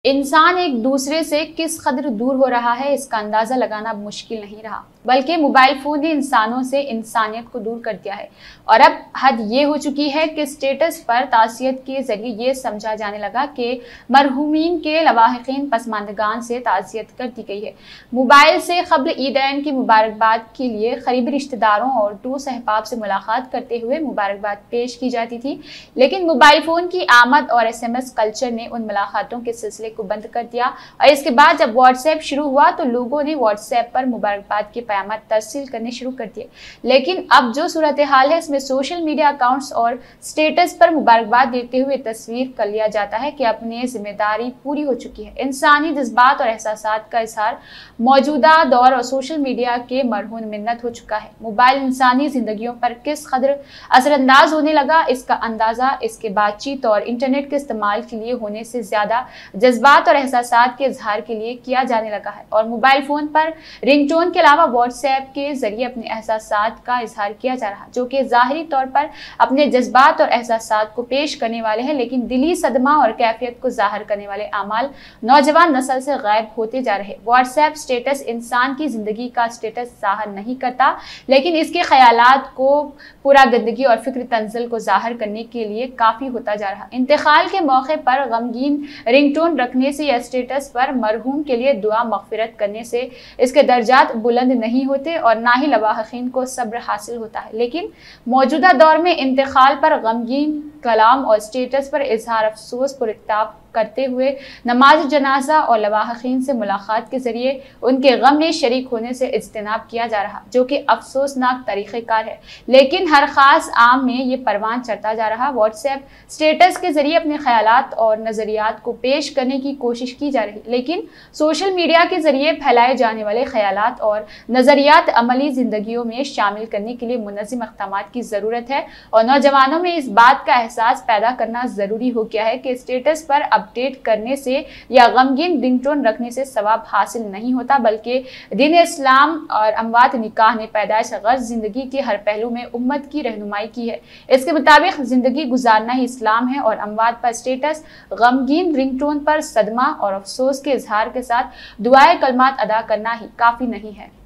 इंसान एक दूसरे से किस कदर दूर हो रहा है इसका अंदाजा लगाना अब मुश्किल नहीं रहा, बल्कि मोबाइल फोन ने इंसानों से इंसानियत को दूर कर दिया है। और अब हद ये हो चुकी है कि स्टेटस पर ताज़ियत के जरिए ये समझा जाने लगा कि मरहूमीन के लवाहिकीन पसमानदगान से ताज़ियत कर दी गई है। मोबाइल से क़ब्ल ईदैन की मुबारकबाद के लिए करीबी रिश्तेदारों और दोस्त अहबाब से मुलाकात करते हुए मुबारकबाद पेश की जाती थी, लेकिन मोबाइल फ़ोन की आमद और SMS कल्चर ने उन मुलाकातों के सिलसिले को बंद कर दिया। और इसके बाद जब व्हाट्सएप शुरू हुआ तो लोगों ने व्हाट्सएप पर मुबारकबाद के पैगाम तरसील करने शुरू कर दिए। लेकिन अब जो सूरत हाल है इसमें सोशल मीडिया अकाउंट्स और स्टेटस पर मुबारकबाद देते हुए तस्वीर कर लिया जाता है कि अपनी जिम्मेदारी पूरी हो चुकी है। इंसानी जज्बात और एहसासात का इजहार मौजूदा दौर और सोशल मीडिया के मरहून मिन्नत हो चुका है। मोबाइल इंसानी जिंदगियों पर किस कदर असरअंदाज होने लगा इसका अंदाजा इसके बातचीत और इंटरनेट के इस्तेमाल के लिए होने से ज्यादा जज्बात और एहसासात के इजहार के लिए किया जाने लगा है। और मोबाइल फोन पर रिंगटोन के अलावा व्हाट्सएप के जरिए अपने एहसासात का इजहार किया जा रहा है, जो कि ज़ाहिरी तौर पर अपने जज्बात और एहसासात को पेश करने वाले हैं, लेकिन दिली सदमा और कैफियत को जाहिर करने वाले आमाल नौजवान नस्ल से गायब होते जा रहे। व्हाट्सएप स्टेटस इंसान की जिंदगी का स्टेटस जाहिर नहीं करता, लेकिन इसके ख्यालात को पूरा गंदगी और फिक्र तंजिल को जाहिर करने के लिए काफ़ी होता जा रहा। इंतकाल के मौके पर गमगीन रिंगटोन रखने से या स्टेटस पर मरहूम के लिए दुआ मगफिरत करने से इसके दर्जात बुलंद नहीं होते और ना ही लवाहिकीन को सब्र हासिल होता है। लेकिन मौजूदा दौर में इंतकाल पर गमगीन कलाम और स्टेटस पर इजहार अफसोस पुरताब करते हुए नमाज जनाजा और लवाहिकीन से मुलाकात के जरिए उनके गम में शरीक होने से इज्तनाब किया जा रहा, जो कि अफसोसनाक तरीक़ेकार है। लेकिन हर ख़ास आम में ये परवान चढ़ता जा रहा। व्हाट्सएप स्टेटस के जरिए अपने ख्यालात और नज़रियात को पेश करने की कोशिश की जा रही, लेकिन सोशल मीडिया के जरिए फैलाए जाने वाले ख्यालात और नज़रियात अमली ज़िंदगियों में शामिल करने के लिए मुनज़्ज़म इक़दामात की ज़रूरत है। और नौजवानों में इस बात का एहसास पैदा करना ज़रूरी हो गया है कि स्टेटस पर अपडेट करने से या गमगीन रिंगटोन रखने से सवाब हासिल नहीं होता, बल्कि दीन इस्लाम और अमवात निकाह ने पैदाइश गर्ज जिंदगी के हर पहलू में उम्मत की रहनुमाई की है। इसके मुताबिक जिंदगी गुजारना ही इस्लाम है और अमवात पर स्टेटस गमगीन रिंगटोन पर सदमा और अफसोस के इजहार के साथ दुआए कलमात अदा करना ही काफ़ी नहीं है।